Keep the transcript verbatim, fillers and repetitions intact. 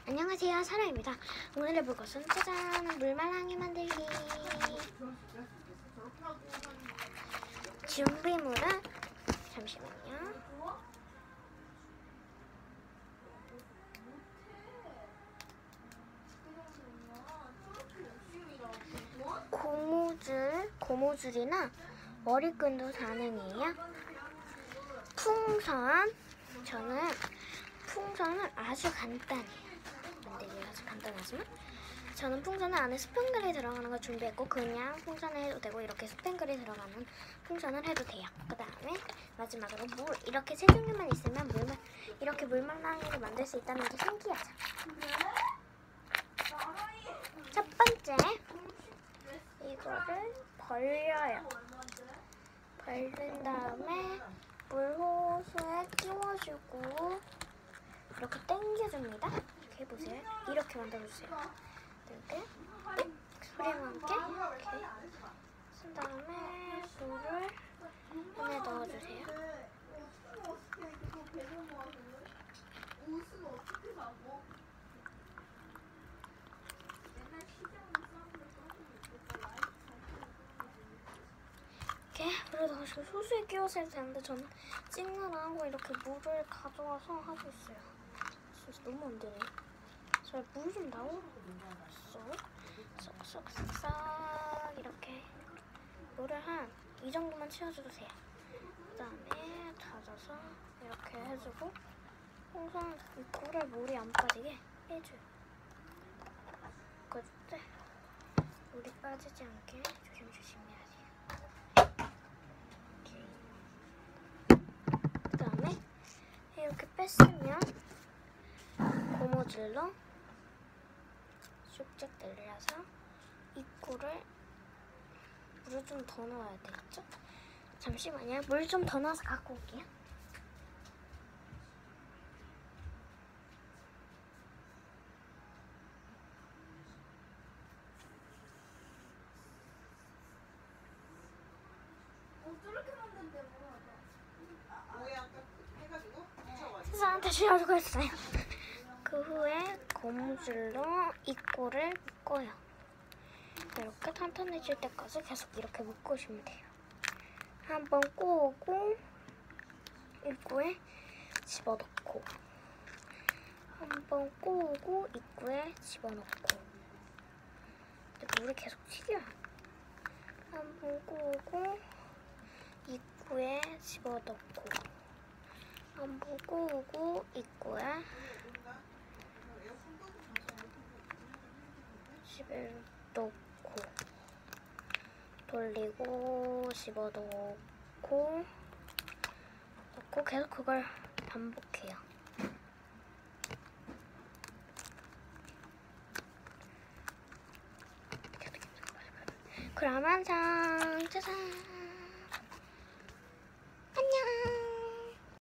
안녕하세요, 사라입니다. 오늘 해볼 것은 짜잔, 물말랑이 만들기. 준비물은 잠시만요. 고무줄, 고무줄이나 머리끈도 가능해요. 풍선, 저는 풍선을 아주 간단해요. 만들기가 아주 간단하지만 저는 풍선을 안에 스팽글이 들어가는 걸 준비했고, 그냥 풍선을 해도 되고 이렇게 스팽글이 들어가는 풍선을 해도 돼요. 그 다음에 마지막으로 물, 이렇게 세 종류만 있으면 물만 이렇게 물말랑이를 만들 수 있다는 게 신기하죠. 첫 번째, 이거를 벌려요. 벌린 다음에 물호수에 끼워주고 이렇게 당겨줍니다. 이렇게 해보세요. 이렇게 만들어주세요. 이렇게 소리와 함께 이렇게 쓴 다음에 물을 안에 넣어주세요. 이렇게 물을 넣으시고 소스에 끼워서 해도 되는데 저는 찍느라고 이렇게 물을 가져와서 하고 있어요. 진짜 너무 안 되네. 잘 물 좀 나오라고 쏙 쏙쏙 이렇게 물을 한 이 정도만 채워줘도 돼요. 그 다음에 닫아서 이렇게 해주고 풍선 입구를 물이 안 빠지게 해줘요. 그때 물이 빠지지 않게 조심조심 해야 돼요. 그 다음에 이렇게 뺐으면 고무줄로 쭉쭉 늘려서 입구를 물을 좀 더 넣어야 되겠죠? 잠시만요. 물 좀 더 넣어서 갖고 올게요. 세상 다시 열고 있어요. 그 후에 고무줄로 입구를 묶어요. 이렇게 탄탄해질 때까지 계속 이렇게 묶으시면 돼요. 한번 꼬고 입구에 집어넣고, 한번 꼬고 입구에 집어넣고. 근데 물이 계속 튀겨요. 한번 꼬고 입구에 집어넣고, 한번 꼬고 입구에 집어넣고, 돌리고 집어넣고 넣고 계속 그걸 반복해요. 그러면 짠! 짜잔!